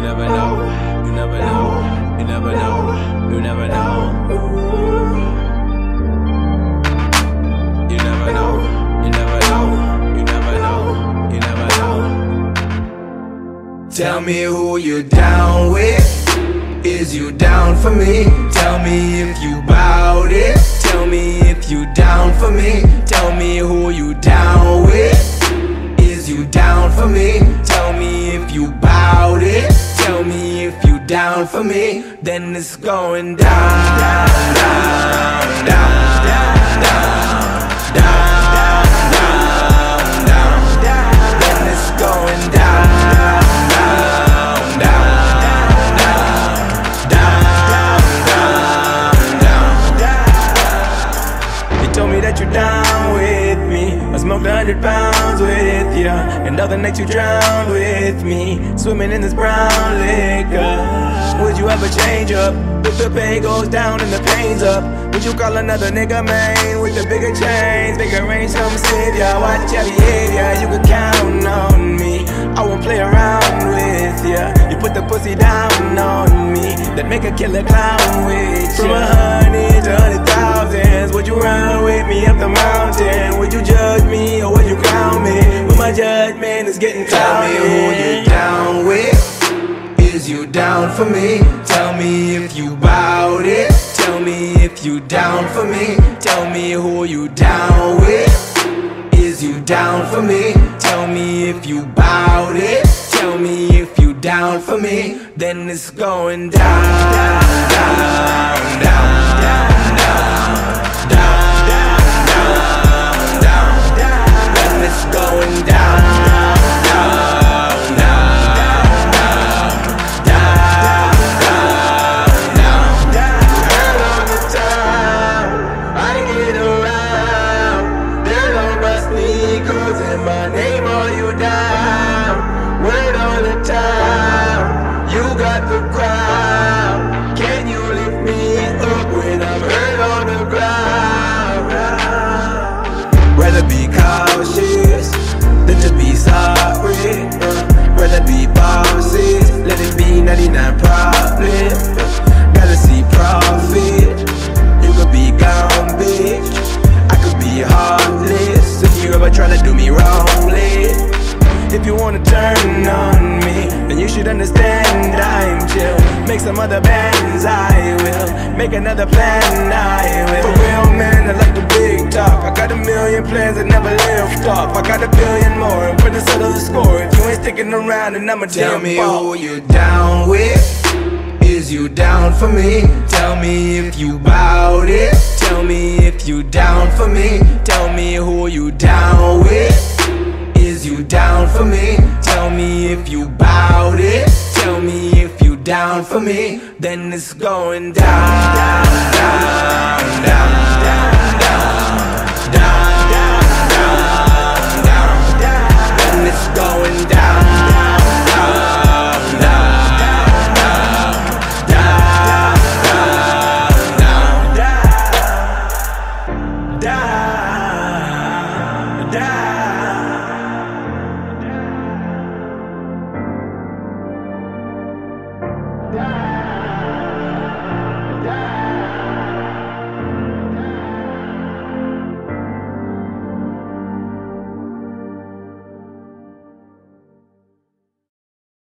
never know, you never know, you never know, you never know. You never know, you never know, you never know, you never know. Tell me who you down with. Is you down for me? Tell me if you bout it. Tell me if you down for me. Tell me who you down with. Is you down for me? Tell me if you bout it. Tell me if you down for me. Then it's going down, down, down, down, down, down, down, down, down. Then it's going down, down, down, told me that you're down with me. I smoked 100 pounds with ya, and other nights you drowned with me, swimming in this brown liquor. Would you ever change up if the pain goes down and the pain's up? Would you call another nigga man with the bigger chains, bigger range, come save ya? Watch your behavior, you can count on me. I won't play around with ya. You put the pussy down on me, then make a killer clown with ya. From 100 to 100,000, would you run with me up the mountain? Would you judge me or would you clown me? Well, my judgment is getting cloudy. Tell me who you down with. Is you down for me? Tell me if you bout it. Tell me if you down for me. Tell me who you down with. Is you down for me? Tell me if you bout it. Tell me if you down for me. Then it's going down, down, down, down, down, down, down, down, down. Then it's going down, down, down, down, down, down. All of the time I get around, there on my sneakers and my name all you down. Word all the time, you got the crowd. Can you lift me up when I'm hurt on the ground? Rather be cautious than to be sorry. Rather be bosses, let it be 99 problems. Gotta see profit. You could be gone, bitch. I could be heartless if you ever try to do me wrongly. If you wanna turn on me, then you should understand I'm chill. Make some other bands, I will. Make another plan, I will. For real men, I like the big talk. I got a million plans that never lift off. I got a billion more, and for the settle the score. If you ain't sticking around, then I'ma tell me who you down with. Is you down for me? Tell me if you bout it. Tell me if you down for me. Tell me who you down with. Is you down for me? Tell me if you bout it. Tell me if you down for me. Then it's going down, down, down, down, down.